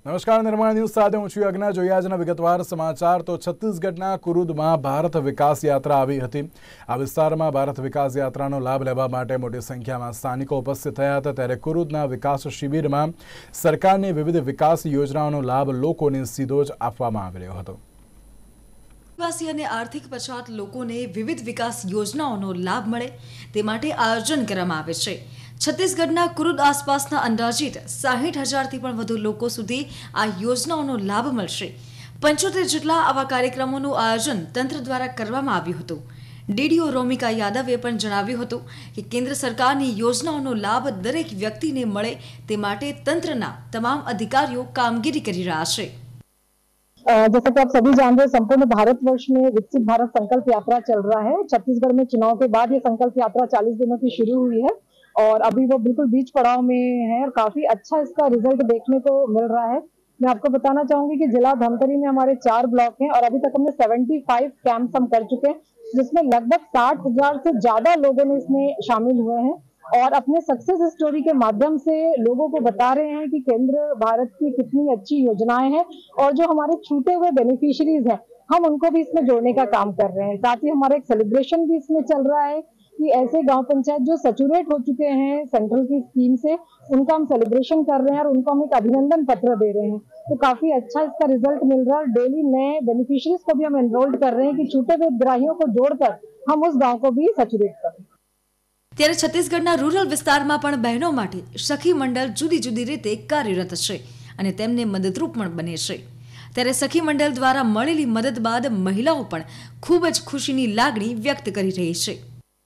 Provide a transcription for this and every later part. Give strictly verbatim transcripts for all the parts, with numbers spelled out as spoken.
નમસ્કાર, નિર્માણ ન્યૂઝ સાથે હું છું યજ્ઞ। જોઈએ આજના વિગતવાર સમાચાર। તો છત્તીસગઢના કુરુદમાં ભારત વિકાસ યાત્રા આવી હતી। આ વિસ્તારમાં ભારત વિકાસ યાત્રાનો લાભ લેવા માટે મોટી સંખ્યામાં સ્થાનિકો ઉપસ્થિત થયા હતા। ત્યારે કુરુદના વિકાસ શિબિરમાં સરકારની વિવિધ વિકાસ યોજનાઓનો લાભ લોકોને સીધો જ આપવામાં આવી રહ્યો હતો। આદિવાસી અને આર્થિક પછાત લોકોને વિવિધ વિકાસ યોજનાઓનો લાભ મળે તે માટે આયોજન કરવામાં આવે છે। છત્તીસગઢના કુરુદ આસપાસના અંદાજિત સાહીઠ હજારથી પણ વધુ લોકો સુધી આ યોજનાઓનો લાભ મળશે। પંચોતેર જેટલા આવા કાર્યક્રમોનું આયોજન તંત્ર દ્વારા કરવામાં આવ્યું હતું। ડીડીઓ રોમિકા યાદવે પણ જણાવ્યું હતું કે કેન્દ્ર સરકારની યોજનાઓનો લાભ દરેક વ્યક્તિને મળે તે માટે તંત્રના તમામ અધિકારીઓ કામગીરી કરી રહ્યા છે। जैसा कि आप सभी जान रहे हैं, संपूर्ण भारतवर्ष में विकसित भारत संकल्प यात्रा चल रहा है। छत्तीसगढ़ में चुनाव के बाद ये संकल्प यात्रा चालीस दिनों की शुरू हुई है और अभी वो बिल्कुल बीच पड़ाव में है और काफी अच्छा इसका रिजल्ट देखने को मिल रहा है। मैं आपको बताना चाहूंगी कि जिला धमतरी में हमारे चार ब्लॉक हैं और अभी तक हमने पचहत्तर कैंप्स हम कर चुके हैं, जिसमें लगभग साठ हजार से ज्यादा लोगों ने इसमें शामिल हुए हैं और अपने सक्सेस स्टोरी के माध्यम से लोगों को बता रहे हैं कि केंद्र भारत की कितनी अच्छी योजनाएं हैं और जो हमारे छूटे हुए बेनिफिशियरीज हैं हम उनको भी इसमें जोड़ने का काम कर रहे हैं। साथ ही हमारा एक सेलिब्रेशन भी इसमें चल रहा है कि ऐसे गांव पंचायत जो सैचुरेट हो चुके हैं सेंट्रल की स्कीम से, उनका हम सेलिब्रेशन कर रहे हैं और उनको हम एक अभिनंदन पत्र दे रहे हैं। तो काफी अच्छा इसका रिजल्ट मिल रहा है। डेली नए बेनिफिशियरीज को भी हम एनरोल्ड कर रहे हैं कि छूटे हुए हितग्राहियों को जोड़कर हम उस गाँव को भी सैचुरेट करें। ત્યારે છત્તીસગઢના રૂરલ વિસ્તારમાં પણ બહેનો માટે સખી મંડળ જુદી જુદી રીતે કાર્યરત છે અને તેમને મદદરૂપ પણ બને છે। ત્યારે સખી મંડળ દ્વારા મળેલી મદદ બાદ મહિલાઓ પણ ખૂબ જ ખુશીની લાગણી વ્યક્ત કરી રહી છે।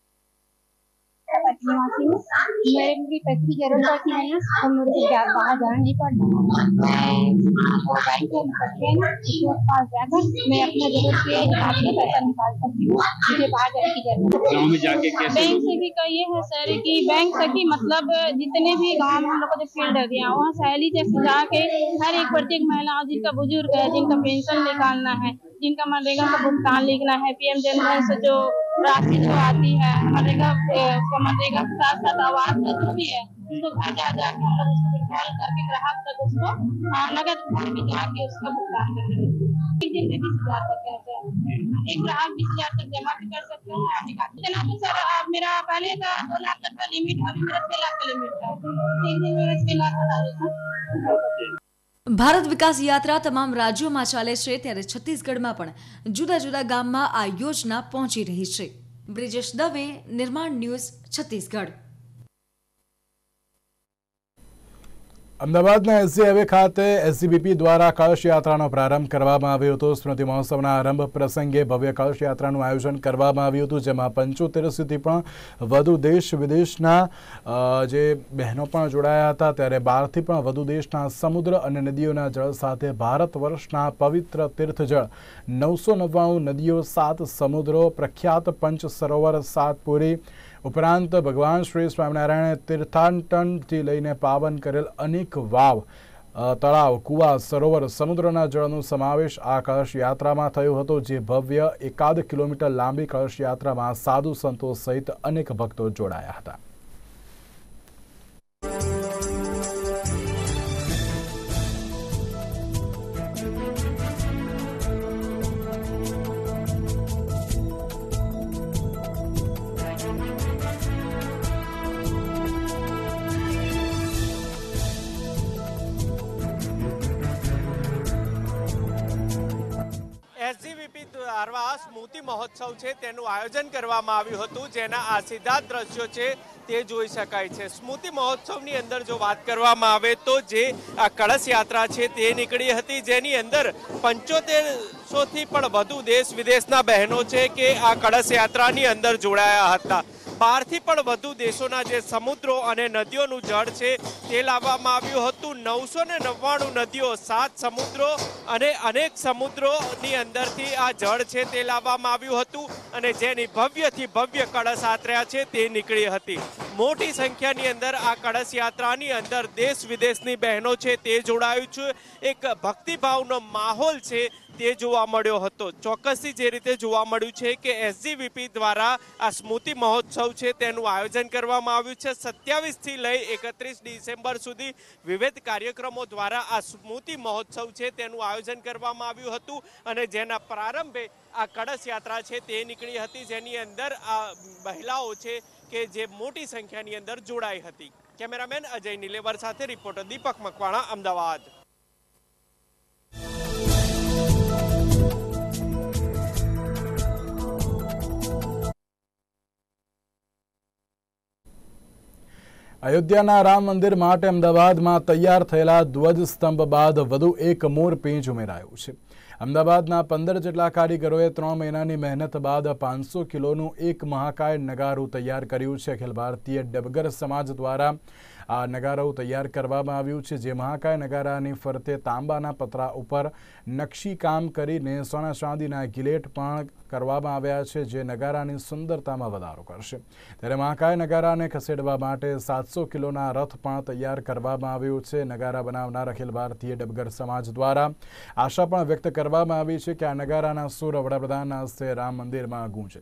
मेरी पैसे की जरूरत थी नहीं और मेरे को क्या बाहर जाना नहीं पड़ता। मैं पास जाकर मैं अपना जरूरत के हिसाब से पैसा निकाल सकती हूँ, मुझे बाहर जाने की जरूरत है। बैंक से भी कहिए है सर कि बैंक से भी मतलब जितने भी गाँव में हम लोग को जो फील्ड दिया वहाँ सहेली जैसे जाके हर एक प्रत्येक महिला जिनका बुजुर्ग है, जिनका पेंशन निकालना है, जिनका मनरेगा का भुगतान लिखना है, पीएम जनधन से जो राशि जो आती है मनरेगा मनरेगा के साथ साथ आवास जो भी है उसको घर जा जाके हम लोग उसको कॉल करके ग्राहक तक उसको नगद में जाके उसका भुगतान करेंगे। एक दिन में बीस हजार तक कहते हैं, एक ग्राहक बीस हजार तक जमा भी कर सकते हैं और निकाल। इतना तो सर मेरा पहले का दो लाख तक का लिमिट, अभी मेरा छह लाख का लिमिट था, एक दिन में छह लाख बता देता। ભારત વિકાસ યાત્રા તમામ રાજ્યોમાં ચાલે છે ત્યારે છત્તીસગઢમાં પણ જુદા જુદા ગામમાં આ યોજના પહોંચી રહી છે। બ્રિજેશ દવે, નિર્માણ ન્યૂઝ, છત્તીસગઢ। અમદાવાદના એસજી હાઈવે ખાતે એસજીબીપી દ્વારા કળશ યાત્રાનો પ્રારંભ કરવામાં આવ્યો હતો। સ્મૃતિ મહોત્સવના આરંભ પ્રસંગે ભવ્ય કળશ યાત્રાનું આયોજન કરવામાં આવ્યું હતું, જેમાં પંચોતેર સુધી પણ વધુ દેશ વિદેશના જે બહેનો પણ જોડાયા હતા। ત્યારે બારથી પણ વધુ દેશના સમુદ્ર અને નદીઓના જળ સાથે ભારત વર્ષના પવિત્ર તીર્થજળ નવસો નવ્વાણું નદીઓ, સાત સમુદ્રો, પ્રખ્યાત પંચ સરોવર, સાતપુરી ઉપરાંત ભગવાન શ્રી સ્વામિનારાયણે તીર્થાટનથી લઈને પાવન કરેલ અનેક વાવ, તળાવ, કુવા, સરોવર, સમુદ્રના જળનો સમાવેશ આ કળશ યાત્રામાં થયો હતો। જે ભવ્ય એકાદ કિલોમીટર લાંબી કળશ યાત્રામાં સાધુ સંતો સહિત અનેક ભક્તો જોડાયા હતા। એસજીવીપી દ્વારા સ્મૃતિ મહોત્સવ છે તેનું આયોજન કરવામાં આવ્યું હતું, જેના આ સીધા દ્રશ્યો છે તે જોઈ શકાય છે। સ્મૃતિ મહોત્સવની અંદર જો વાત કરવામાં આવે તો જે આ કળશ યાત્રા છે તે નીકળી હતી, જેની અંદર પંચોતેરસોથી પણ વધુ દેશ વિદેશના બહેનો છે કે આ કળશ યાત્રાની અંદર જોડાયા હતા। બારથી પણ વધુ દેશોના જે સમુદ્રો અને નદીઓનું જળ છે તે લાવવામાં આવ્યું હતું। નવસો ને નવ્વાણું નદીઓ, સાત સમુદ્રો અને અનેક સમુદ્રોની અંદરથી આ જળ છે તે લાવવામાં આવ્યું હતું અને જેની ભવ્યથી ભવ્ય કળશ યાત્રા છે તે નીકળી હતી। મોટી સંખ્યાની અંદર આ કળશ યાત્રાની અંદર દેશ વિદેશની બહેનો છે તે જોડાયું છે। એક ભક્તિભાવનો માહોલ છે તે જોવા મળ્યો હતો। ચોક્કસથી જે રીતે જોવા મળ્યું છે કે એસજીવીપી દ્વારા આ સ્મૃતિ મહોત્સવ છે તેનું આયોજન કરવામાં આવ્યું છે। સત્યાવીસ થી લઈ એકત્રીસ ડિસેમ્બર સુધી વિવિધ કાર્યક્રમો દ્વારા આ સ્મૃતિ મહોત્સવ છે તેનું આયોજન કરવામાં આવ્યું હતું અને જેના પ્રારંભે આ કળશ યાત્રા છે તે નીકળી હતી, જેની અંદર આ મહિલાઓ છે કે જે મોટી સંખ્યાની અંદર જોડાઈ હતી। કેમેરામેન અજય નિલેવર સાથે રિપોર્ટર દીપક મકવાણા, અમદાવાદ। અયોધ્યાના રામ મંદિર માટે અમદાવાદમાં તૈયાર થયેલા ધ્વજ સ્તંભ બાદ વધુ એક મોરપીંછ ઉમેરાયું છે। અમદાવાદના પંદર જેટલા કારીગરોએ ત્રણ મહિનાની મહેનત બાદ પાંચસો કિલોનું એક મહાકાય નગારું તૈયાર કર્યું છે। અખિલ ભારતીય ડબગર સમાજ દ્વારા આ નગારું તૈયાર કરવામાં આવ્યું છે, જે મહાકાય નગારાની ફરતે તાંબાના પતરા ઉપર નકશી કામ કરીને સોના ચાંદીના ગિલેટ પણ કરવામાં આવ્યા છે, જે નગારાની સુંદરતામાં વધારો કરશે। ત્યારે મહાકાય નગારાને ખસેડવા માટે સાતસો કિલોના રથ પણ તૈયાર કરવામાં આવ્યું છે। નગારા બનાવનાર અખિલ ભારતીય ડબગર સમાજ દ્વારા આશા પણ વ્યક્ત કરવામાં આવી છે કે આ નગારાના સુર વડાપ્રધાનના હસ્તે રામ મંદિરમાં ગૂંજે।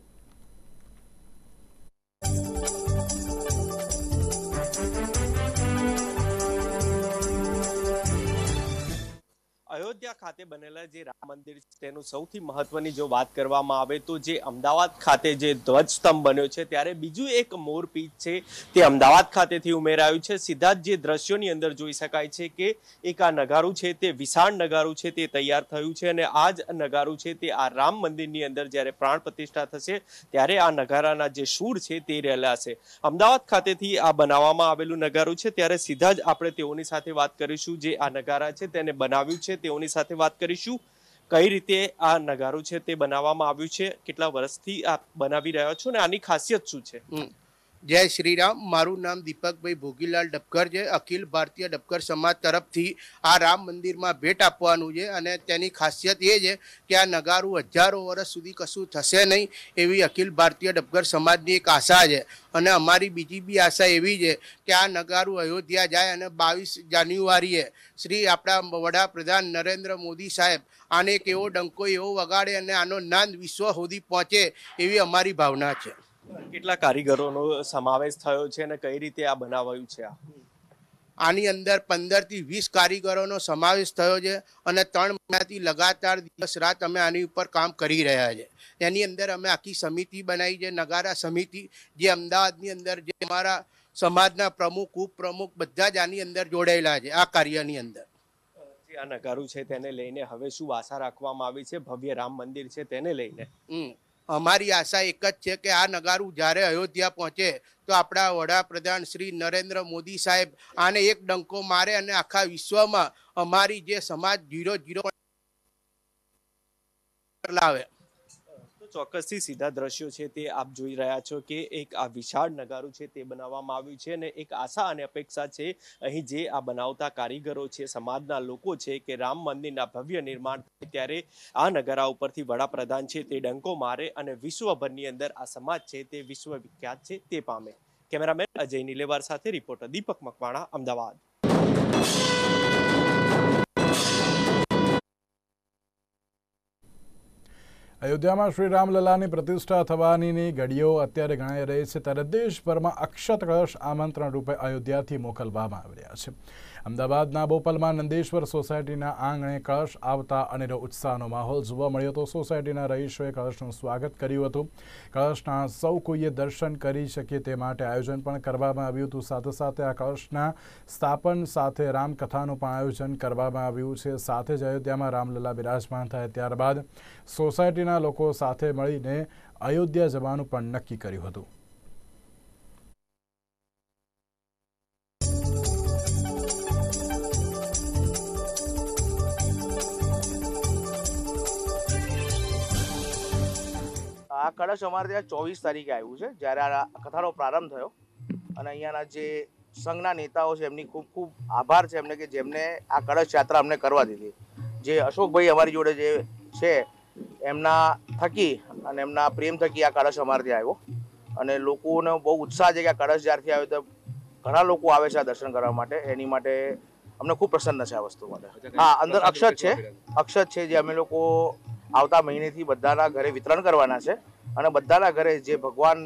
અયોધ્યા ખાતે બનેલા જે રામ મંદિર છે તેનું સૌથી મહત્વની જો વાત કરવામાં આવે તો જે અમદાવાદ ખાતે જે ધ્વજસ્તંભ બન્યો છે, ત્યારે બીજું એક મોરપીંછ છે તે અમદાવાદ ખાતેથી ઉમેરાયું છે। સીધા જ જે દ્રશ્યોની અંદર જોઈ શકાય છે કે એક આ નગારું છે તે વિશાળ નગારું છે તે તૈયાર થયું છે અને આ જ નગારું છે તે આ રામ મંદિરની અંદર જ્યારે પ્રાણ પ્રતિષ્ઠા થશે ત્યારે આ નગારાના જે સૂર છે તે રહેલાશે। અમદાવાદ ખાતેથી આ બનાવવામાં આવેલું નગારું છે, ત્યારે સીધા જ આપણે તેઓની સાથે વાત કરીશું જે આ નગારા છે તેને બનાવ્યું છે તેઓની સાથે વાત કરીશું। કઈ રીતે આ નગારું છે તે બનાવવામાં આવ્યું છે, કેટલા વર્ષથી આ બનાવી રહ્યા છો અને આની ખાસિયત શું છે? જય શ્રી રામ। મારું નામ દીપકભાઈ ભોગીલાલ ડબકર છે। અખિલ ભારતીય ડબકર સમાજ તરફથી આ રામ મંદિરમાં ભેટ આપવાનું છે અને તેની ખાસિયત એ છે કે આ નગારું હજારો વર્ષ સુધી કશું થશે નહીં એવી અખિલ ભારતીય ડબકર સમાજની એક આશા છે અને અમારી બીજી બી આશા એવી છે કે આ નગારું અયોધ્યા જાય અને બાવીસ જાન્યુઆરીએ શ્રી આપણા વડાપ્રધાન નરેન્દ્ર મોદી સાહેબ આને એક એવો ડંકો એવો વગાડે અને આનો નાદ વિશ્વ સુધી પહોંચે એવી અમારી ભાવના છે। કેટલા કારીગરોનો સમાવેશ થયો છે અને કઈ રીતે આ બનાવાયું છે? આ આની અંદર પંદર થી વીસ કારીગરોનો સમાવેશ થયો છે અને ત્રણ મહિનાથી લગાતાર દિવસ રાત અમે આની ઉપર કામ કરી રહ્યા છે। એની અંદર અમે આખી સમિતિ બનાવી છે, નગારા સમિતિ, જે અમદાવાદની અંદર જે અમારા સમાજના પ્રમુખ ઉપપ્રમુખ બધા જ આની અંદર જોડાયેલા છે આ કાર્યની અંદર। જે આ નગારું છે તેને લઈને હવે શું આશા રાખવામાં આવી છે ભવ્ય રામ મંદિર છે તેને લઈને? હમ અમારી આશા એક જ છે કે આ નગારું જ્યારે અયોધ્યા પહોંચે તો આપણા વડાપ્રધાન શ્રી નરેન્દ્ર મોદી સાહેબ આને એક ડંકો મારે અને આખા વિશ્વમાં અમારી જે સમાજ જીરો જીરો લાવે। તો ચોક્કસથી સીધા દ્રશ્યો છે તે આપ જોઈ રહ્યા છો કે એક આ વિશાળ નગારું છે તે બનાવવામાં આવ્યું છે અને એક આશા અને અપેક્ષા છે અહીં જે આ બનાવતા કારીગરો છે, સમાજના લોકો છે કે રામ મંદિરના ભવ્ય નિર્માણ થાય ત્યારે આ નગારા ઉપરથી વડાપ્રધાન છે તે ડંકો મારે અને વિશ્વભરની અંદર આ સમાજ છે તે વિશ્વ વિખ્યાત છે તે પામે। કેમેરામેન અજય નિલેવાર સાથે રિપોર્ટર દીપક મકવાણા, અમદાવાદ। અયોધ્યામાં શ્રી રામલલાની પ્રતિષ્ઠા થવાની ઘડીઓ અત્યારે ગણાઈ રહી છે, ત્યારે દેશભરમાં અક્ષત કળશ આમંત્રણ રૂપે અયોધ્યાથી મોકલવામાં આવી રહ્યા છે। અમદાવાદના બોપલમાં નંદેશ્વર સોસાયટીના આંગણે કળશ આવતા અનેરો ઉત્સાહનો માહોલ જોવા મળ્યો હતો। સોસાયટીના રહીશોએ કળશનું સ્વાગત કર્યું હતું। કળશના સૌ કોઈએ દર્શન કરી શકે તે માટે આયોજન પણ કરવામાં આવ્યું હતું। સાથે સાથે આ કળશના સ્થાપન સાથે રામકથાનું પણ આયોજન કરવામાં આવ્યું છે। સાથે જ અયોધ્યામાં રામલલા બિરાજમાન થાય ત્યારબાદ સોસાયટીના લોકો સાથે મળીને અયોધ્યા જવાનું પણ નક્કી કર્યું હતું। આ કળશ અમારે ત્યાં ચોવીસ તારીખે આવ્યું છે, જ્યારે આ કથાનો પ્રારંભ થયો અને અહીંયાના જે સંઘના નેતાઓ છે એમની ખૂબ ખૂબ આભાર છે એમને કે જેમને આ કળશ યાત્રા અમને કરવા દીધી। જે અશોકભાઈ અમારી જોડે જે છે એમના થકી અને એમના પ્રેમ થકી આ કળશ અમારે ત્યાં આવ્યો અને લોકોનો બહુ ઉત્સાહ છે કે આ કળશ જ્યારથી આવ્યો તો ઘણા લોકો આવે છે આ દર્શન કરવા માટે. એની માટે અમને ખૂબ પ્રસન્ન છે આ વસ્તુ માટે. હા, અંદર અક્ષત છે, અક્ષત છે જે અમે લોકો આવતા મહિનેથી બધાના ઘરે વિતરણ કરવાના છે અને બધાના ઘરે જે ભગવાન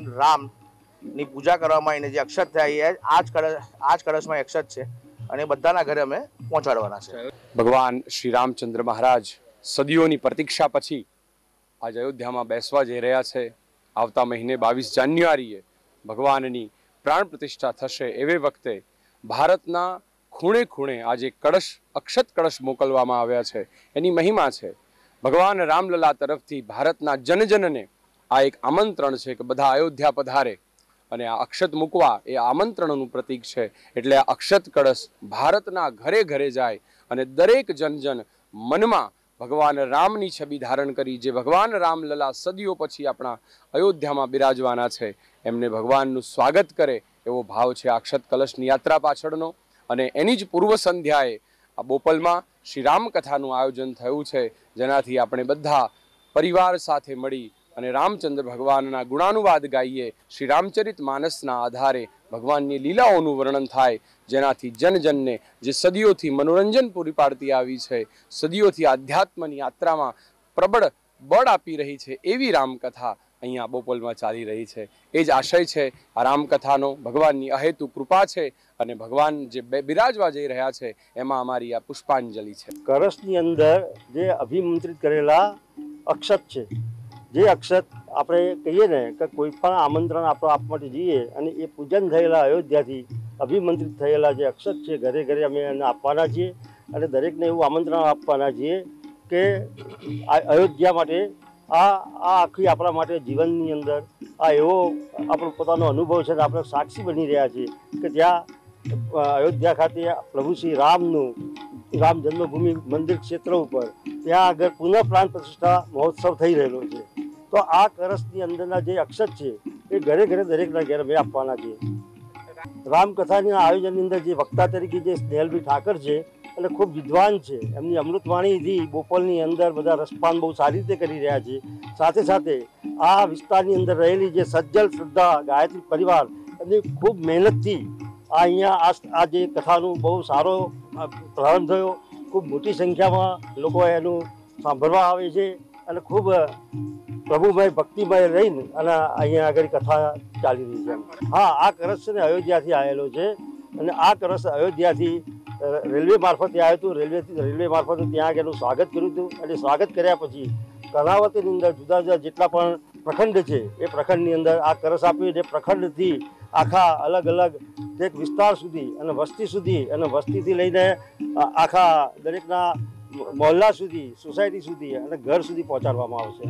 રામની પૂજા કરવામાં આવીને જે અક્ષત થયા આ જ કળશ આ જ કળશમાં અક્ષત છે અને બધાના ઘરે અમે પહોંચાડવાના છે. ભગવાન શ્રી રામચંદ્ર મહારાજ સદીઓની પ્રતીક્ષા પછી આજ અયોધ્યામાં બેસવા જઈ રહ્યા છે. આવતા મહિને બાવીસ જાન્યુઆરીએ ભગવાનની પ્રાણ પ્રતિષ્ઠા થશે. એવે વખતે ભારતના ખૂણે ખૂણે આજે કળશ અક્ષત કળશ મોકલવામાં આવ્યા છે. એની મહિમા છે. ભગવાન રામલલા તરફથી ભારતના જનજનને આ એક આમંત્રણ છે કે બધા અયોધ્યા પધારે અને આ અક્ષત મૂકવા એ આમંત્રણનું પ્રતીક છે. એટલે આ અક્ષત કળશ ભારતના ઘરે ઘરે જાય અને દરેક જનજન મનમાં ભગવાન રામની છબી ધારણ કરી જે ભગવાન રામલલા સદીઓ પછી આપણા અયોધ્યામાં બિરાજવાના છે એમને ભગવાનનું સ્વાગત કરે એવો ભાવ છે આ અક્ષત કલશની યાત્રા પાછળનો. અને એની જ પૂર્વ સંધ્યાએ આ બોપલમાં શ્રી રામકથાનું આયોજન થયું છે જેનાથી આપણે બધા પરિવાર સાથે મળી અને રામચંદ્ર ભગવાનના ગુણાનુવાદ ગાઈએ. શ્રી રામચરિત માનસના આધારે ભગવાનની લીલાઓનું વર્ણન થાય જેનાથી જનજનને જે સદીઓથી મનોરંજન પૂરી પાડતી આવી છે, સદીઓથી આધ્યાત્મની યાત્રામાં પ્રબળ બળ આપી રહી છે એવી રામકથા અહીંયા બોપલમાં ચાલી રહી છે. એ જ આશય છે આ રામકથાનો. ભગવાનની અહેતુ કૃપા છે અને ભગવાન જે બિરાજવા જઈ રહ્યા છે એમાં અમારી આ પુષ્પાંજલિ છે. કળશની અંદર જે અભિમંત્રિત કરેલા અક્ષત છે, જે અક્ષત આપણે કહીએ ને કે કોઈ પણ આમંત્રણ આપણે આપવા માટે જઈએ અને એ પૂજન થયેલા અયોધ્યાથી અભિમંત્રિત થયેલા જે અક્ષત છે ઘરે ઘરે અમે એને આપવાના છીએ અને દરેકને એવું આમંત્રણ આપવાના છીએ કે અયોધ્યા માટે આ આ આખી આપણા માટે જીવનની અંદર આ એવો આપણો પોતાનો અનુભવ છે ને આપણે સાક્ષી બની રહ્યા છીએ કે ત્યાં અયોધ્યા ખાતે પ્રભુ શ્રી રામનું રામ જન્મભૂમિ મંદિર ક્ષેત્ર ઉપર ત્યાં આગળ પુનઃ પ્રાણ પ્રતિષ્ઠા મહોત્સવ થઈ રહેલો છે. તો આ કળશની અંદરના જે અક્ષત છે એ ઘરે ઘરે દરેકના ઘરે અમે આપવાના છીએ. રામકથાના આયોજનની અંદર જે વક્તા તરીકે જે સ્નેહલભાઈ ઠાકર છે અને ખૂબ વિદ્વાન છે, એમની અમૃતવાણીથી બોપલની અંદર બધા રસપાન બહુ સારી રીતે કરી રહ્યા છે. સાથે સાથે આ વિસ્તારની અંદર રહેલી જે સજ્જલ શ્રદ્ધા ગાયત્રી પરિવાર એમની ખૂબ મહેનતથી આ અહીંયા આ જે કથાનું બહુ સારો પ્રારંભ થયો. ખૂબ મોટી સંખ્યામાં લોકો એનું સાંભળવા આવે છે અને ખૂબ પ્રભુમય ભક્તિમય રહીને અને અહીંયા આગળ કથા ચાલી રહી છે. હા, આ કળશ છે ને અયોધ્યાથી આવેલો છે અને આ કળશ અયોધ્યાથી રેલવે મારફતે આવ્યું હતું. રેલવેથી રેલવે મારફતે ત્યાં આગળ એનું સ્વાગત કર્યું હતું અને સ્વાગત કર્યા પછી કર્ણાવતીની અંદર જુદા જુદા જેટલા પણ પ્રખંડ છે એ પ્રખંડની અંદર આ કળશ આપ્યું છે. પ્રખંડથી આખા અલગ અલગ એક વિસ્તાર સુધી અને વસ્તી સુધી અને વસ્તીથી લઈને આખા દરેકના મહોલ્લા સુધી, સોસાયટી સુધી અને ઘર સુધી પહોંચાડવામાં આવશે.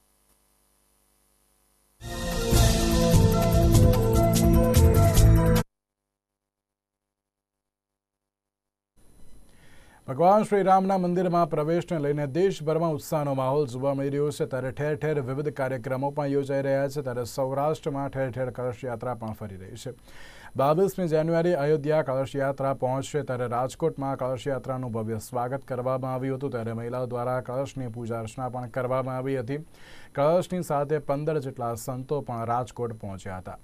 ભગવાન શ્રી રામના મંદિરમાં પ્રવેશને લઈને દેશભરમાં ઉત્સાહનો માહોલ જોવા મળી રહ્યો છે. ત્યારે ઠેર ઠેર વિવિધ કાર્યક્રમો પણ યોજાઈ રહ્યા છે. ત્યારે સૌરાષ્ટ્રમાં ઠેર ઠેર કળશ યાત્રા પણ ફરી રહી છે. બાવીસમી જાન્યુઆરી અયોધ્યા કળશ યાત્રા પહોંચશે. ત્યારે રાજકોટમાં કળશ યાત્રાનું ભવ્ય સ્વાગત કરવામાં આવ્યું હતું. ત્યારે મહિલાઓ દ્વારા કળશની પૂજા અર્ચના પણ કરવામાં આવી હતી. કળશની સાથે પંદર જેટલા સંતો પણ રાજકોટ પહોંચ્યા હતા.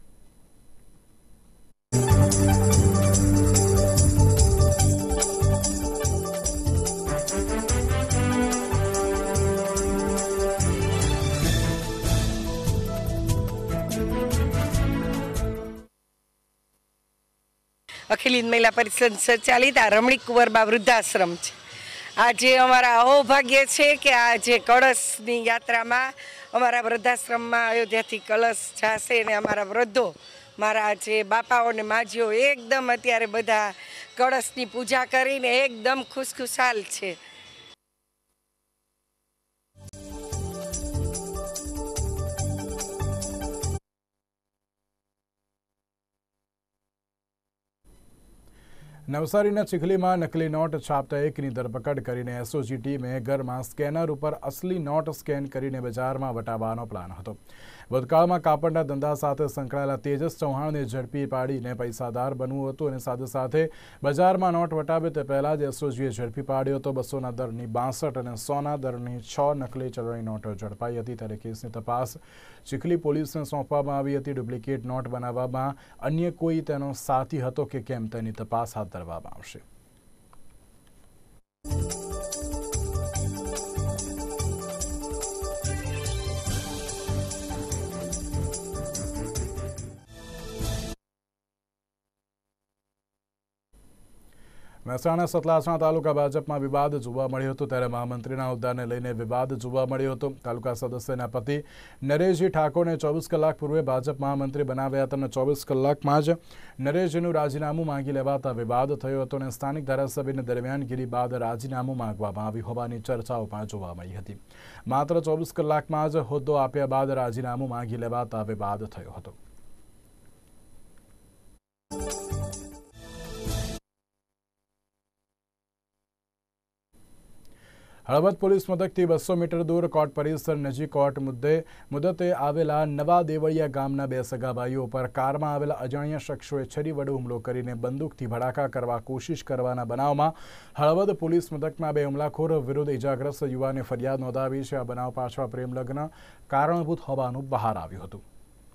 અખિલ હિન્દ મહિલા પરિષદ સંચાલિત આ રમણીક કુંવરબા વૃદ્ધાશ્રમ છે. આજે અમારા અહોભાગ્ય છે કે આ જે કળશની યાત્રામાં અમારા વૃદ્ધાશ્રમમાં અયોધ્યાથી કળશ જશે અને અમારા વૃદ્ધો, મારા જે બાપાઓ ને માજીઓ એકદમ અત્યારે બધા કળશની પૂજા કરીને એકદમ ખુશખુશાલ છે. નવસારીના ચીખલીમાં નકલી નોટ છાપતા એકની ધરપકડ કરીને એસઓજી ટીમે ઘરમાં સ્કેનર ઉપર અસલી નોટ સ્કેન કરીને બજારમાં વટાવવાનો પ્લાન હતો. ભૂતકાળમાં કાપડના ધંધા સાથે સંકળાયેલા તેજસ ચૌહાણને ઝડપી પાડીને પૈસાદાર બનવું હતું અને સાથે સાથે બજારમાં નોટ વટાવે તે પહેલાં જ એસઓજીએ ઝડપી પાડ્યો હતો. બસોના દરની બાસઠ અને સોના દરની છ નકલી ચલણી નોટો ઝડપાઈ હતી. ત્યારે કેસની તપાસ ચીખલી પોલીસને સોંપવામાં આવી હતી. ડુપ્લિકેટ નોટ બનાવવામાં અન્ય કોઈ તેનો સાથી હતો કે કેમ તેની તપાસ હાથ ધરવામાં આવશે. મહેસાણા સતલાસણા તાલુકા ભાજપમાં વિવાદ જોવા મળ્યો હતો. ત્યારે મહામંત્રીના હોદ્દાને લઈને વિવાદ જોવા મળ્યો હતો. તાલુકા સદસ્યના પતિ નરેશજી ઠાકોરને ચોવીસ કલાક પૂર્વે ભાજપ મહામંત્રી બનાવ્યા હતા અને ચોવીસ કલાકમાં જ નરેશજીનું રાજીનામું માંગી લેવાતા વિવાદ થયો હતો અને સ્થાનિક ધારાસભ્યની દરમિયાનગીરી બાદ રાજીનામું માંગવામાં આવ્યું હોવાની ચર્ચાઓ પણ જોવા મળી હતી. માત્ર ચોવીસ કલાકમાં જ હોદ્દો આપ્યા બાદ રાજીનામું માંગી લેવાતા વિવાદ થયો હતો. હળવદ પોલીસ મથકથી બસો મીટર દૂર કોર્ટ પરિસર નજીક કોર્ટ મુદ્દે મુદતે આવેલા નવા દેવળિયા ગામના બે સગાભાઈઓ પર કારમાં આવેલા અજાણ્યા શખ્સોએ છરી વડે હુમલો કરીને બંદૂકથી ભડાકા કરવા કોશિશ કરવાના બનાવમાં હળવદ પોલીસ મથકમાં બે હુમલાખોર વિરુદ્ધ ઇજાગ્રસ્ત યુવાને ફરિયાદ નોંધાવી છે. આ બનાવ પાછળ પ્રેમ લગ્ન કારણભૂત હોવાનું બહાર આવ્યું હતું.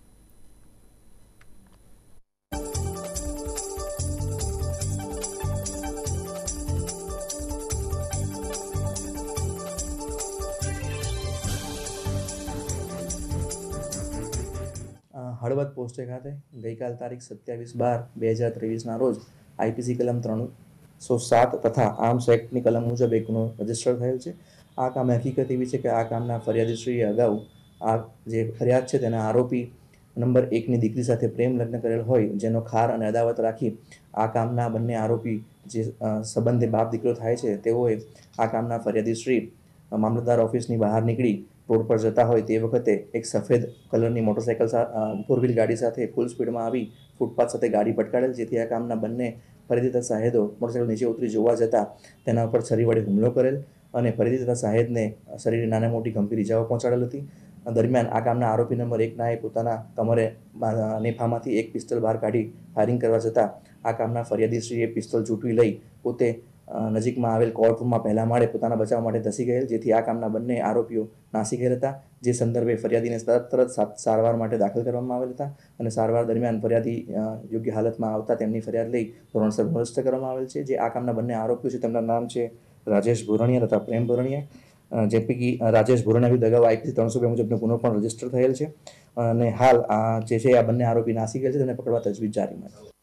હળવદ પોસ્ટે ખાતે ગઈકાલ તારીખ સત્યાવીસ બાર બે હજાર ત્રેવીસના રોજ આઈપીસી કલમ ત્રણસો સાત તથા આર્મ્સ એક્ટની કલમ મુજબ એક ગુનો રજીસ્ટર થયેલ છે. આ કામ હકીકત એવી છે કે આ કામના ફરિયાદીશ્રીએ અગાઉ આ જે ફરિયાદ છે તેના આરોપી નંબર એકની દીકરી સાથે પ્રેમ લગ્ન કરેલ હોય, જેનો ખાર અને અદાવત રાખી આ કામના બંને આરોપી જે સંબંધે બાપ દીકરો થાય છે તેઓએ આ કામના ફરિયાદીશ્રી મામલતદાર ઓફિસની બહાર નીકળી રોડ પર જતા હોય તે વખતે એક સફેદ કલરની મોટરસાઇકલ ફોર વ્હીલ ગાડી સાથે ફૂલ સ્પીડમાં આવી ફૂટપાથ સાથે ગાડી પટકાડેલ, જેથી આ કામના બંને ફરિયાદી શાહેદો મોટરસાઇકલ નીચે ઉતરી જોવા જતાં તેના ઉપર છરી વડે હુમલો કરેલ અને ફરિયાદી શાહેદને શરીરે નાના મોટી ગંભીર ઇજાઓ પહોંચાડેલ હતી. દરમિયાન આ કામના આરોપી નંબર એકનાએ પોતાના કમરે નેફામાંથી એક પિસ્તોલ બહાર કાઢી ફાયરિંગ કરવા જતાં આ કામના ફરિયાદીશ્રીએ પિસ્તોલ ઝૂંટવી લઈ પોતે નજીકમાં આવેલ કોર્ટરૂમમાં પહેલા માળે પોતાના બચાવ માટે ધસી ગયેલ, જેથી આ કામના બંને આરોપીઓ નાસી ગયેલ હતા. જે સંદર્ભે ફરિયાદીને તરત તરત સારવાર માટે દાખલ કરવામાં આવેલ હતા અને સારવાર દરમિયાન ફરિયાદી યોગ્ય હાલતમાં આવતા તેમની ફરિયાદ લઈ ધોરણસર ભ્રષ્ટ કરવામાં આવેલ છે. જે આ કામના બંને આરોપીઓ છે તેમના નામ છે રાજેશ ભુરણિયા તથા પ્રેમ ભુરણિયા, જે પૈકી રાજેશ ભુરણિયા વિરુદ્ધ અગાઉ આઈપીસી ત્રણસો બે મુજબનો ગુનો પણ રજીસ્ટર થયેલ છે અને હાલ આ જે છે આ બંને આરોપી નાસી ગયેલ છે, તેને પકડવા તજવીજ જારીમાં છે.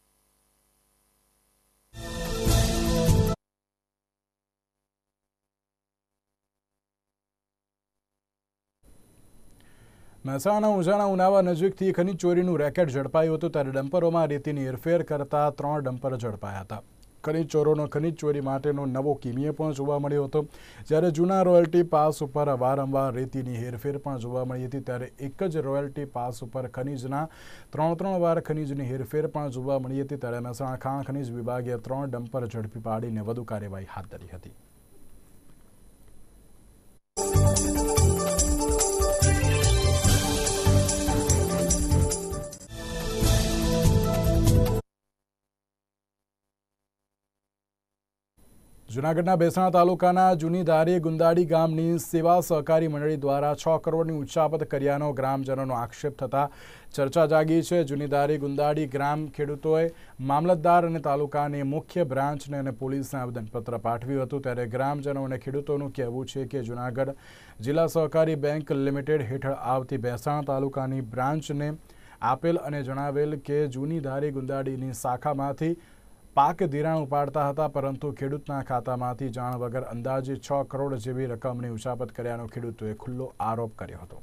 મહેસાણા ઉંઝાણા ઉનાવા નજીકથી ખનીજ ચોરીનું રેકેટ ઝડપાયું હતું. ત્યારે ડમ્પરોમાં રેતીની હેરફેર કરતા ત્રણ ડમ્પર ઝડપાયા હતા. ખનીજ ચોરોનો ખનીજ ચોરી માટેનો નવો કિમિયો પણ જોવા મળ્યો હતો. જ્યારે જૂના રોયલ્ટી પાસ ઉપર વારંવાર રેતીની હેરફેર પણ જોવા મળી હતી, ત્યારે એક જ રોયલ્ટી પાસ ઉપર ખનીજના ત્રણ ત્રણ વાર ખનીજની હેરફેર પણ જોવા મળી હતી. ત્યારે મહેસાણા ખાણ ખનીજ વિભાગે ત્રણ ડમ્પર ઝડપી પાડીને વધુ કાર્યવાહી હાથ ધરી હતી. જૂનાગઢના ભેસાણા તાલુકાના જૂની ધારી ગુંદાડી ગામની સેવા સહકારી મંડળી દ્વારા છ કરોડની ઉચ્ચાપત કર્યાનો ગ્રામજનોનો આક્ષેપ થતાં ચર્ચા જાગી છે. જૂની ધારી ગુંદાડી ગ્રામ ખેડૂતોએ મામલતદાર અને તાલુકાની મુખ્ય બ્રાન્ચને અને પોલીસને આવેદનપત્ર પાઠવ્યું હતું. ત્યારે ગ્રામજનો અને ખેડૂતોનું કહેવું છે કે જૂનાગઢ જિલ્લા સહકારી બેંક લિમિટેડ હેઠળ આવતી ભેસાણા તાલુકાની બ્રાન્ચને આપેલ અને જણાવેલ કે જૂની ધારી ગુંદાડીની શાખામાંથી પાક ધિરાણ ઉપાડતા હતા, પરંતુ ખેડૂતના ખાતામાંથી જાણ વગર અંદાજે છ કરોડ જેવી રકમની ઉચાપત કર્યાનો ખેડૂતોએ ખુલ્લો આરોપ કર્યો હતો.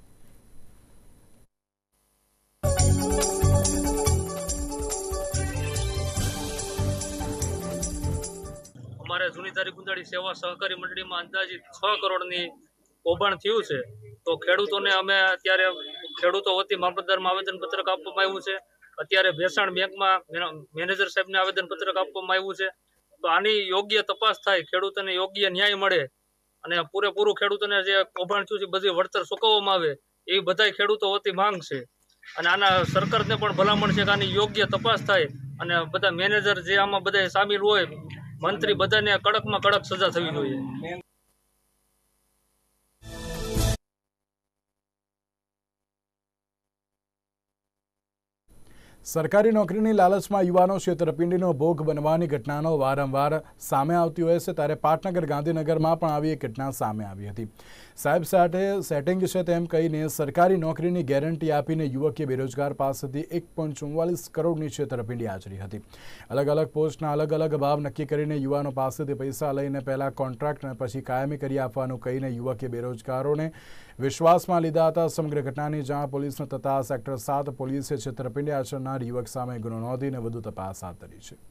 અમારે જૂની ધારી ગુંદાડી સેવા સહકારી મંડળીમાં અંદાજિત છ કરોડની કૌભાંડ થયું છે. તો ખેડૂતોને અમે અત્યારે ખેડૂતો વતી મામલતદારમાં આવેદનપત્રક આપવામાં આવ્યું છે અત્યારે ભેસાણ બેંકમાં મેનેજર સાહેબને આવેદનપત્રક આપવામાં આવ્યું છે. તો આની યોગ્ય તપાસ થાય, ખેડૂતોને યોગ્ય ન્યાય મળે અને પૂરેપૂરું ખેડૂતોને જે કૌભાંડ થયું છે બધી વળતર ચૂકવવામાં આવે એવી બધા ખેડૂતો વતી માંગ છે. અને આના સરકારને પણ ભલામણ છે કે આની યોગ્ય તપાસ થાય અને બધા મેનેજર જે આમાં બધા સામેલ હોય, મંત્રી, બધાને કડકમાં કડક સજા થવી જોઈએ. સરકારી નોકરીની લાલચમાં યુવાનો છેતરપિંડીનો ભોગ બનવાની ઘટનાનો વારંવાર સામે આવતી હોય છે, ત્યારે પાટનગર ગાંધીનગરમાં પણ આવી એક ઘટના સામે આવી હતી. સાહેબ સાથે સેટિંગ છે તેમ કહીને સરકારી નોકરીની ગેરંટી આપીને યુવકે બેરોજગાર પાસેથી એક પોઈન્ટ ચુમ્માલીસ કરોડની છેતરપિંડી આચરી હતી. અલગ અલગ પોસ્ટના અલગ અલગ ભાવ નક્કી કરીને યુવાનો પાસેથી પૈસા લઈને પહેલાં કોન્ટ્રાક્ટ અને પછી કાયમી કરી આપવાનું કહીને યુવકે બેરોજગારોને વિશ્વાસમાં લીધા હતા. સમગ્ર ઘટનાની જાણ પોલીસને થતાં સેક્ટર સાત પોલીસે છેતરપિંડી આચરનાર યુવક સામે ગુનો નોંધીને વધુ તપાસ હાથ ધરી છે.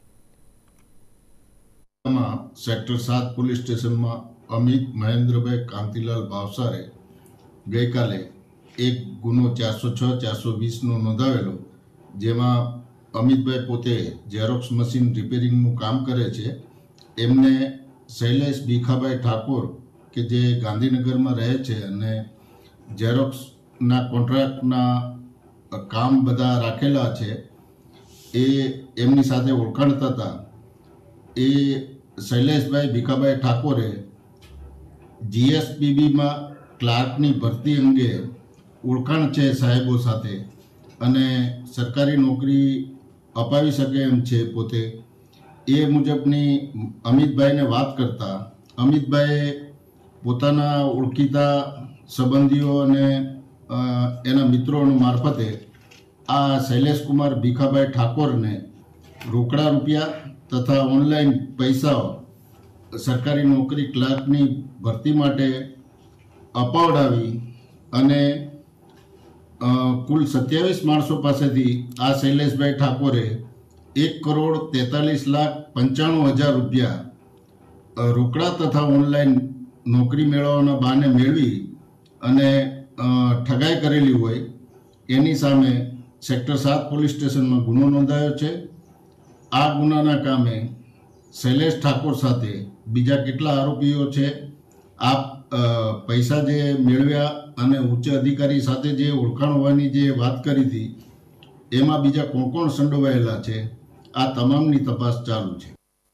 સેક્ટર સાત પોલીસ સ્ટેશનમાં અમિત મહેન્દ્રભાઈ કાંતિલાલ ભાવસારે ગઈકાલે એક ગુનો ચારસો છ ચારસો વીસનો નોંધાવેલો, જેમાં અમિતભાઈ પોતે ઝેરોક્સ મશીન રિપેરિંગનું કામ કરે છે. એમને શૈલેષ ભીખાભાઈ ઠાકોર કે જે ગાંધીનગરમાં રહે છે અને ઝેરોક્સના કોન્ટ્રાક્ટના કામ બધા રાખેલા છે, એ એમની સાથે ઓળખાણ થતા એ શૈલેષભાઈ ભીખાભાઈ ઠાકોરે જીએસપીબીમાં ક્લાર્કની ભરતી અંગે ઓળખાણ છે સાહેબો સાથે અને સરકારી નોકરી અપાવી શકે એમ છે પોતે, એ મુજબની અમિતભાઈને વાત કરતા અમિતભાઈએ પોતાના ઓળખીતા સંબંધીઓ અને એના મિત્રો મારફતે આ શૈલેષકુમાર ભીખાભાઈ ઠાકોરને રોકડા રૂપિયા તથા ઓનલાઈન પૈસાઓ સરકારી નોકરી ક્લાર્કની ભરતી માટે અપાવડાવી અને કુલ સત્યાવીસ માણસો પાસેથી આ શૈલેષભાઈ ઠાકોરે એક કરોડ તેતાલીસ લાખ પંચાણું હજાર રૂપિયા રોકડા તથા ઓનલાઈન નોકરી મેળવવાના બહાને મેળવી અને ઠગાઈ કરેલી હોય એની સામે સેક્ટર સાત પોલીસ સ્ટેશનમાં ગુનો નોંધાયો છે. આ ગુનાના કામે શૈલેષ ઠાકોર સાથે બીજા કેટલા આરોપીઓ છે, આ પૈસા જે મેળવ્યા અને ઉચ્ચ અધિકારી સાથે જે ઓળખાણ હોવાની જે વાત કરી હતી એમાં બીજા કોણ કોણ સંડોવાયેલા છે, આ તમામની તપાસ ચાલુ છે.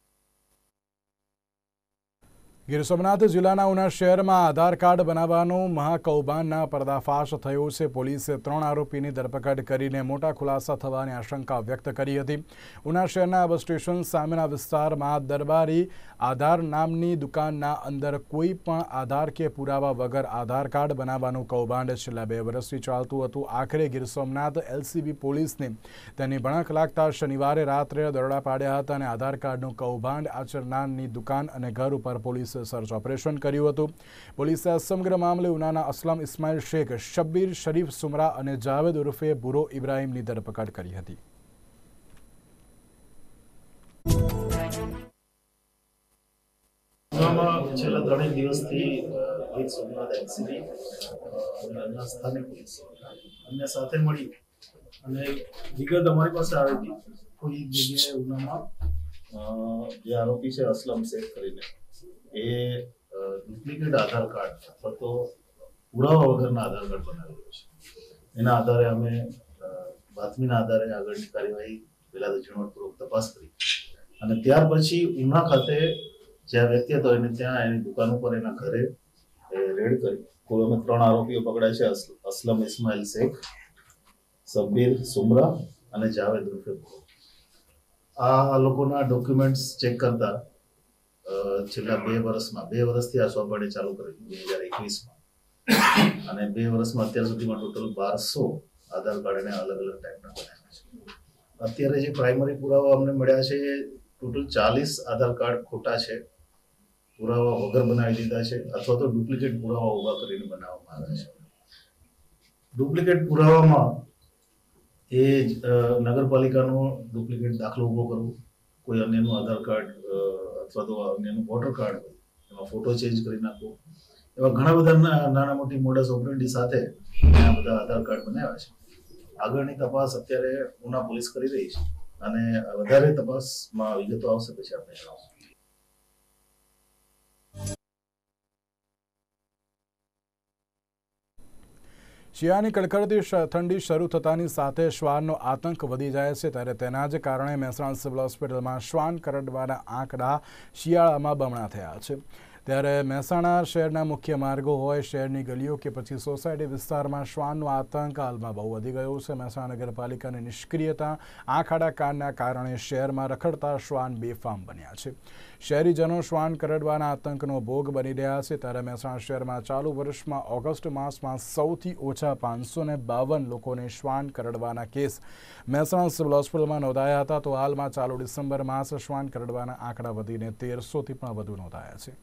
ગીર સોમનાથ જિલ્લાના ઉના શહેરમાં આધાર કાર્ડ બનાવવાનું મહાકૌભાંડના પર્દાફાશ થયો છે. પોલીસે ત્રણ આરોપીની ધરપકડ કરીને મોટા ખુલાસા થવાની આશંકા વ્યક્ત કરી હતી. ઉના શહેરના બસ સ્ટેશન સામેના વિસ્તારમાં દરબારી આધાર નામની દુકાનના અંદર કોઈ પણ આધાર કે પુરાવા વગર આધાર કાર્ડ બનાવવાનું કૌભાંડ છેલ્લા બે વર્ષથી ચાલતું હતું. આખરે ગીર સોમનાથ એલસીબી પોલીસને તેની ભણક લાગતા શનિવારે રાત્રે દરોડા પાડ્યા હતા અને આધાર કાર્ડનું કૌભાંડ આચરનારની દુકાન અને ઘર ઉપર પોલીસ સર્ચ ઓપરેશન કર્યું હતું. પોલીસે આ સમગ્ર મામલે ઉનાના અસલમ ઇસ્માઇલ શેખ, શબ્બીર શરીફ સુમરા અને જાવેદ ઉર્ફે બુરો ઇબ્રાહીમની ધરપકડ કરી હતી. છેલ્લા ત્રણેક દિવસથી ગીર સોમનાથ એલસીબી અને સ્થાનિક પોલીસ અન્ય સાથે મળી અને વિગત અમારી પાસે આવી હતી. કોઈ એક જગ્યાએ ઉનામાં જે આરોપી છે અસલમ શેખ કરીને એ ડુપ્લિકેટ આધાર કાર્ડ અથવા તો પુરાવા વગરના આધાર કાર્ડ બનાવેલો છે. એના આધારે અમે બાતમીના આધારે આગળની કાર્યવાહી પહેલા તો ઝીણવટપૂર્વક તપાસ કરી અને ત્યાર પછી ઉના ખાતે જ્યાં વ્યક્તિ હતો એને ત્યાં એની દુકાન ઉપર એના ઘરે રેડ કરી કોઈ અમે ત્રણ આરોપીઓ પકડાય છે, અસલમ ઇસ્માઇલ શેખ, શબ્બીર સુમરા અને જાવેદ ઉર્ફે બુરો. આ લોકોના ડોક્યુમેન્ટ્સ ચેક કરતા છેલ્લા બે વર્ષમાં બે વર્ષથી આ સોંપણી ચાલુ કરી બે હજાર એકવીસમાં અને બે વર્ષમાં અત્યાર સુધીમાં ટોટલ બારસો આધાર કાર્ડ અલગ અલગ ટાઈપના બનાવ્યા છે. અત્યારે જે પ્રાઇમરી પુરાવા અમને મળ્યા છે ટોટલ ચાલીસ આધાર કાર્ડ ખોટા છે, પુરાવા વગર બનાવી દીધા છે અથવા તો ડુપ્લિકેટ પુરાવા ઉભા કરીને બનાવવામાં આવ્યા છે. ડુપ્લિકેટ પુરાવામાં એ નગરપાલિકાનો ડુપ્લિકેટ દાખલો ઉભો કરવો, કોઈ અન્યનું આધાર કાર્ડ અથવા તો અન્યનું વોટર કાર્ડ હોય એમાં ફોટો ચેન્જ કરી નાખવો, એવા ઘણા બધા નાના મોટી મોડસ ઓપરેન્ડી સાથે આ બધા આધાર કાર્ડ બનાવ્યા છે. આગળની તપાસ અત્યારે ઉના પોલીસ કરી રહી છે અને વધારે તપાસમાં વિગતો આવશે પછી આપણે જણાવશું. શિયાળાની કડકડતી ઠંડી શરૂ થતાની સાથે શ્વાનનો આતંક વધી જાય છે, ત્યારે તેના જ કારણે મહેસાણા સિવિલ હોસ્પિટલમાં શ્વાન કરડવાના આંકડા શિયાળામાં બમણા થયા છે. ત્યારે મહેસાણા શહેરના મુખ્ય માર્ગો હોય, શહેરની ગલીઓ કે પછી સોસાયટી વિસ્તારમાં શ્વાનનો આતંક હાલમાં બહુ વધી ગયો છે. મહેસાણા નગરપાલિકાની નિષ્ક્રિયતા, આંખ આડા કાનના કારણે શહેરમાં રખડતા શ્વાન બેફામ બન્યા છે. શહેરીજનો શ્વાન કરડવાના આતંકનો ભોગ બની રહ્યા છે. ત્યારે મહેસાણા શહેરમાં ચાલુ વર્ષમાં ઓગસ્ટ માસમાં સૌથી ઓછા પાંચસો ને બાવન લોકોને શ્વાન કરડવાના કેસ મહેસાણા સિવિલ હોસ્પિટલમાં નોંધાયા હતા. તો હાલમાં ચાલુ ડિસેમ્બર માસ શ્વાન કરડવાના આંકડા વધીને તેરસોથી પણ વધુ નોંધાયા છે.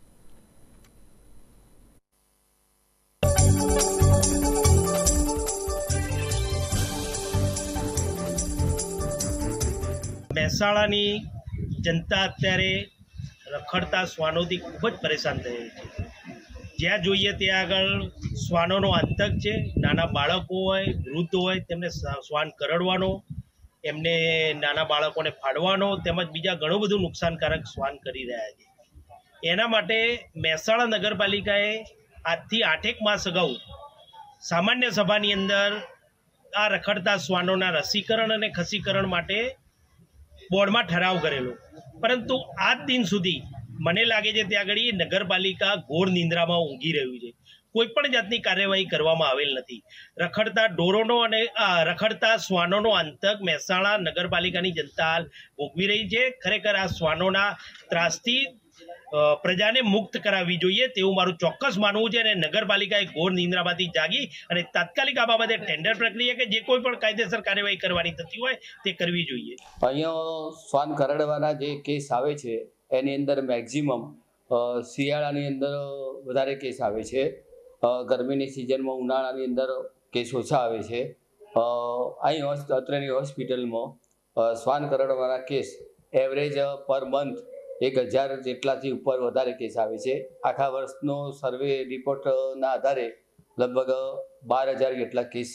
મહેસાણાની જનતા અત્યારે રખડતા શ્વાનોથી ખૂબ જ પરેશાન થઈ રહી છે. જ્યાં જોઈએ ત્યાં આગળ શ્વાનોનો આતંક છે. નાના બાળકો હોય, વૃદ્ધ હોય, તેમને શ્વાન કરડવાનો, એમને નાના બાળકોને ફાડવાનો તેમજ બીજા ઘણું બધું નુકસાનકારક શ્વાન કરી રહ્યા છે. એના માટે મહેસાણા નગરપાલિકાએ આજથી આઠેક માસ અગાઉ સામાન્ય સભાની અંદર આ રખડતા શ્વાનોના રસીકરણ અને ખસીકરણ માટે બોર્ડમાં ઠરાવ કરેલો, પરંતુ આજ દિન સુધી મને લાગે છે ત્યાં આગળ નગરપાલિકા ઘોર નિંદ્રામાં ઊંઘી રહ્યું છે. કોઈ પણ જાતની કાર્યવાહી કરવામાં આવેલ નથી. રખડતા ઢોરોનો અને રખડતા શ્વાનોનો આતંક મહેસાણા નગરપાલિકાની જનતા હાલ ભોગવી રહી છે. ખરેખર આ શ્વાનોના ત્રાસથી પ્રજાને મુક્ત કરાવવી જોઈએ તેવું મારું ચોક્કસ માનવું છે. અને નગરપાલિકાએ ઘોર નિંદ્રામાંથી જાગી અને તાત્કાલિક આ બાબતે ટેન્ડર પ્રક્રિયા કે જે કોઈ પણ કાયદેસર કાર્યવાહી કરવાની થતી હોય તે કરવી જોઈએ. અહીંયા શ્વાન કરડવાના જે કેસ આવે છે એની અંદર મેક્ઝિમમ શિયાળાની અંદર વધારે કેસ આવે છે. ગરમીની સિઝનમાં ઉનાળાની અંદર કેસ ઓછા આવે છે. અહીં અત્રેની હોસ્પિટલમાં શ્વાન કરડવાના કેસ એવરેજ પર મંથ એક હજાર જેટલાથી ઉપર વધારે કેસ આવે છે. આખા વર્ષનો સર્વે રિપોર્ટના આધારે લગભગ બાર હજાર જેટલા કેસ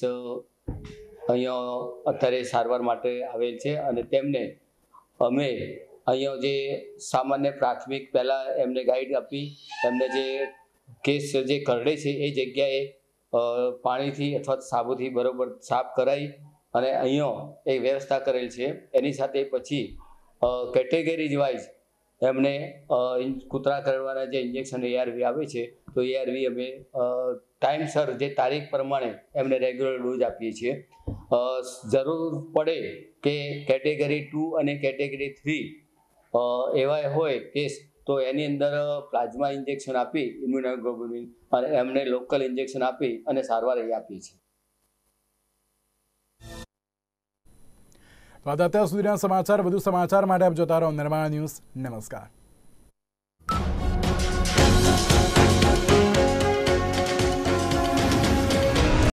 અહીંયા અત્યારે સારવાર માટે આવેલ છે. અને તેમને અમે અહીંયા જે સામાન્ય પ્રાથમિક પહેલાં એમને ગાઈડ આપી એમને જે કેસ જે કરડે છે એ જગ્યાએ પાણીથી અથવા સાબુથી બરાબર સાફ કરાવી અને અહીંયા એ વ્યવસ્થા કરેલ છે. એની સાથે પછી કેટેગરીઝ વાઇઝ એમને કૂતરા કરડવાના જે ઇન્જેક્શન એઆરવી આવે છે તો એઆરવી અમે ટાઈમસર જે તારીખ પ્રમાણે એમને રેગ્યુલર ડોઝ આપીએ છીએ. જરૂર પડે કે કેટેગરી ટુ અને કેટેગરી થ્રી એવા હોય કેસ તો એની અંદર પ્લાઝમા ઇન્જેક્શન આપી ઇમ્યુનોગ્લોબ્યુલિન અને એમને લોકલ ઇન્જેક્શન આપી અને સારવાર એ આપીએ છીએ. તો અત્યાર સુધીના સમાચાર. વધુ સમાચાર માટે આપ જોતા રહો નિર્માણ ન્યૂઝ. નમસ્કાર.